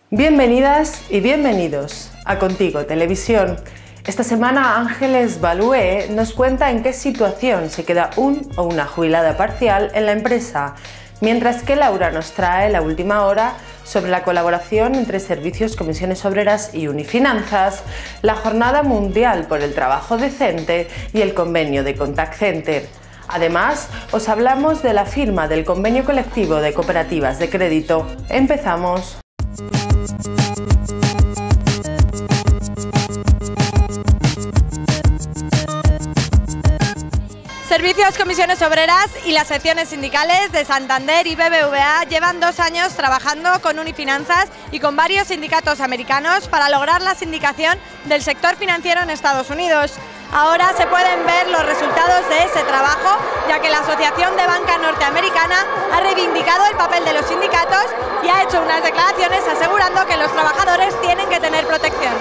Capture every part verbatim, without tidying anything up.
Bienvenidas y bienvenidos a Contigo Televisión. Esta semana Ángeles Balué nos cuenta en qué situación se queda un o una jubilada parcial en la empresa, mientras que Laura nos trae la última hora sobre la colaboración entre Servicios, Comisiones Obreras y Unifinanzas, la Jornada Mundial por el Trabajo Decente y el convenio de Contact Center. Además, os hablamos de la firma del convenio colectivo de cooperativas de crédito. ¡Empezamos! Servicios, Comisiones Obreras y las secciones sindicales de Santander y B B V A llevan dos años trabajando con Unifinanzas y con varios sindicatos americanos para lograr la sindicación del sector financiero en Estados Unidos. Ahora se pueden ver los resultados de ese trabajo, ya que la Asociación de Banca Norteamericana ha reivindicado el papel de los sindicatos y ha hecho unas declaraciones asegurando que los trabajadores tienen que tener protección.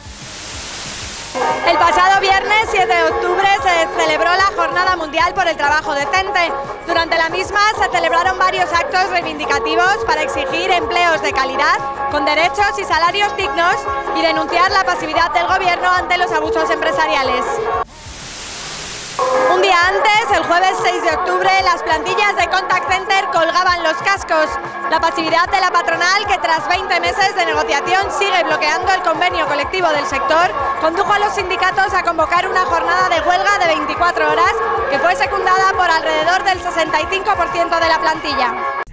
El pasado viernes siete de octubre se celebró la Jornada Mundial por el Trabajo Decente. Durante la misma se celebraron varios actos reivindicativos para exigir empleos de calidad, con derechos y salarios dignos, y denunciar la pasividad del gobierno ante los abusos empresariales. Un día antes, el jueves seis de octubre, las plantillas de Contact Center colgaban los cascos. La pasividad de la patronal, que tras veinte meses de negociación sigue bloqueando el convenio colectivo del sector, condujo a los sindicatos a convocar una jornada de huelga de veinticuatro horas, que fue secundada por alrededor del sesenta y cinco por ciento de la plantilla.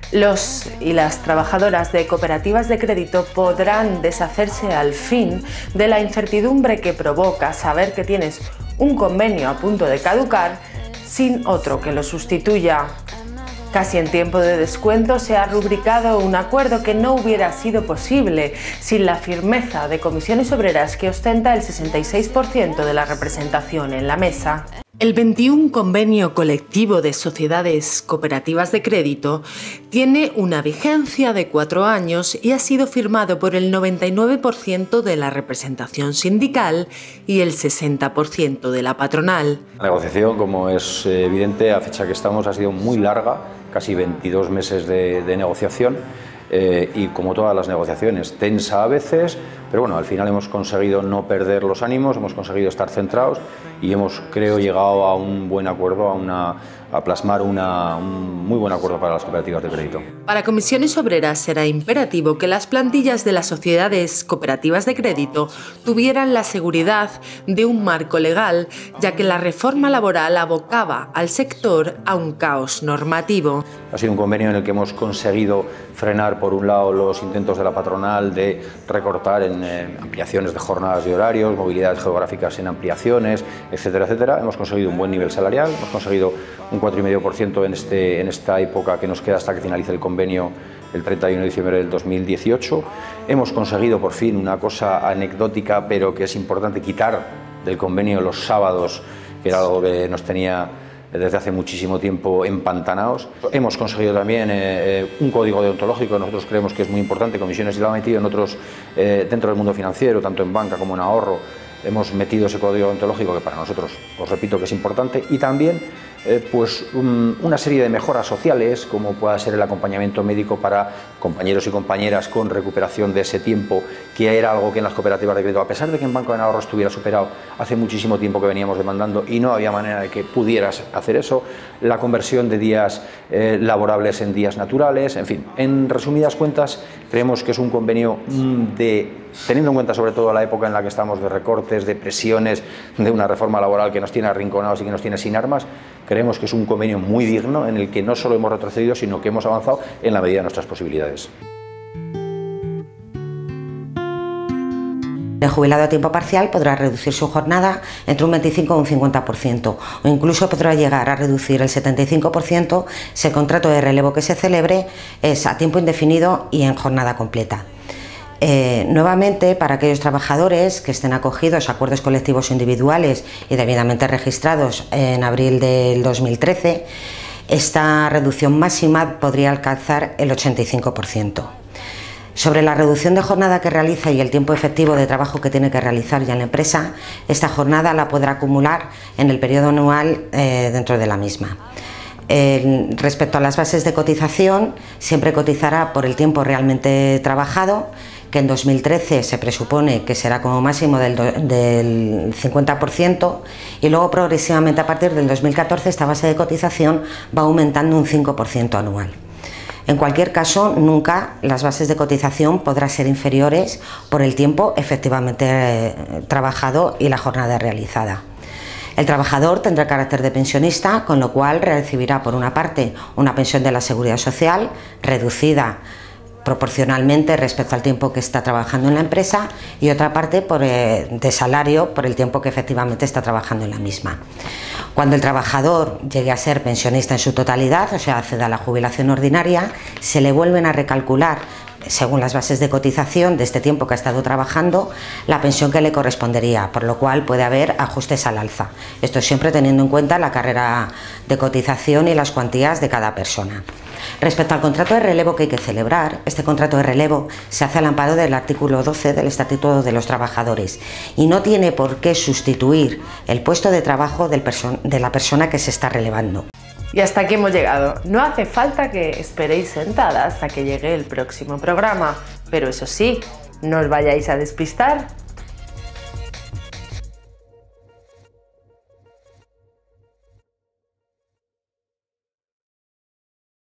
Los y las trabajadoras de cooperativas de crédito podrán deshacerse al fin de la incertidumbre que provoca saber que tienes un convenio a punto de caducar sin otro que lo sustituya. Casi en tiempo de descuento se ha rubricado un acuerdo que no hubiera sido posible sin la firmeza de Comisiones Obreras, que ostenta el sesenta y seis por ciento de la representación en la mesa. El veintiún Convenio Colectivo de Sociedades Cooperativas de Crédito tiene una vigencia de cuatro años y ha sido firmado por el noventa y nueve por ciento de la representación sindical y el sesenta por ciento de la patronal. La negociación, como es evidente, a fecha que estamos, ha sido muy larga, casi veintidós meses de, de negociación. Eh, y como todas las negociaciones, tensa a veces, pero bueno, al final hemos conseguido no perder los ánimos, hemos conseguido estar centrados y hemos, creo, llegado a un buen acuerdo, a, una, a plasmar una, un muy buen acuerdo para las cooperativas de crédito. Para Comisiones Obreras será imperativo que las plantillas de las sociedades cooperativas de crédito tuvieran la seguridad de un marco legal, ya que la reforma laboral abocaba al sector a un caos normativo. Ha sido un convenio en el que hemos conseguido frenar, por un lado, los intentos de la patronal de recortar en eh, ampliaciones de jornadas y horarios, movilidades geográficas en ampliaciones, etcétera, etcétera. Hemos conseguido un buen nivel salarial, hemos conseguido un cuatro coma cinco por ciento en, este, en esta época que nos queda hasta que finalice el convenio el treinta y uno de diciembre del dos mil dieciocho. Hemos conseguido por fin una cosa anecdótica, pero que es importante, quitar del convenio los sábados, que era algo que nos tenía desde hace muchísimo tiempo empantanados. Hemos conseguido también eh, un código deontológico, nosotros creemos que es muy importante. Comisiones lo ha metido en otros, eh, dentro del mundo financiero, tanto en banca como en ahorro. Hemos metido ese código deontológico, que para nosotros, os repito, que es importante, y también eh, pues un, una serie de mejoras sociales, como pueda ser el acompañamiento médico para compañeros y compañeras con recuperación de ese tiempo, que era algo que en las cooperativas de crédito, a pesar de que en Banco de Ahorro estuviera superado, hace muchísimo tiempo que veníamos demandando y no había manera de que pudieras hacer eso. La conversión de días eh, laborables en días naturales, en fin, en resumidas cuentas, creemos que es un convenio de, teniendo en cuenta sobre todo la época en la que estamos, de recortes, de presiones, de una reforma laboral que nos tiene arrinconados y que nos tiene sin armas, creemos que es un convenio muy digno en el que no solo hemos retrocedido, sino que hemos avanzado en la medida de nuestras posibilidades. El jubilado a tiempo parcial podrá reducir su jornada entre un veinticinco y un cincuenta por ciento, o incluso podrá llegar a reducir el setenta y cinco por ciento si el contrato de relevo que se celebre es a tiempo indefinido y en jornada completa. Eh, nuevamente, para aquellos trabajadores que estén acogidos a acuerdos colectivos individuales y debidamente registrados en abril del dos mil trece, esta reducción máxima podría alcanzar el ochenta y cinco por ciento. Sobre la reducción de jornada que realiza y el tiempo efectivo de trabajo que tiene que realizar ya en la empresa, esta jornada la podrá acumular en el periodo anual eh, dentro de la misma. Eh, respecto a las bases de cotización, siempre cotizará por el tiempo realmente trabajado, que en dos mil trece se presupone que será como máximo del, del cincuenta por ciento, y luego progresivamente a partir del dos mil catorce esta base de cotización va aumentando un cinco por ciento anual. En cualquier caso, nunca las bases de cotización podrán ser inferiores por el tiempo efectivamente eh, trabajado y la jornada realizada. El trabajador tendrá carácter de pensionista, con lo cual recibirá por una parte una pensión de la Seguridad Social reducida proporcionalmente respecto al tiempo que está trabajando en la empresa, y otra parte por, eh, de salario por el tiempo que efectivamente está trabajando en la misma. Cuando el trabajador llegue a ser pensionista en su totalidad, o sea, acceda a la jubilación ordinaria, se le vuelven a recalcular, según las bases de cotización de este tiempo que ha estado trabajando, la pensión que le correspondería, por lo cual puede haber ajustes al alza. Esto siempre teniendo en cuenta la carrera de cotización y las cuantías de cada persona. Respecto al contrato de relevo que hay que celebrar, este contrato de relevo se hace al amparo del artículo doce del Estatuto de los Trabajadores y no tiene por qué sustituir el puesto de trabajo del perso- de la persona que se está relevando. Y hasta aquí hemos llegado. No hace falta que esperéis sentadas hasta que llegue el próximo programa, pero eso sí, no os vayáis a despistar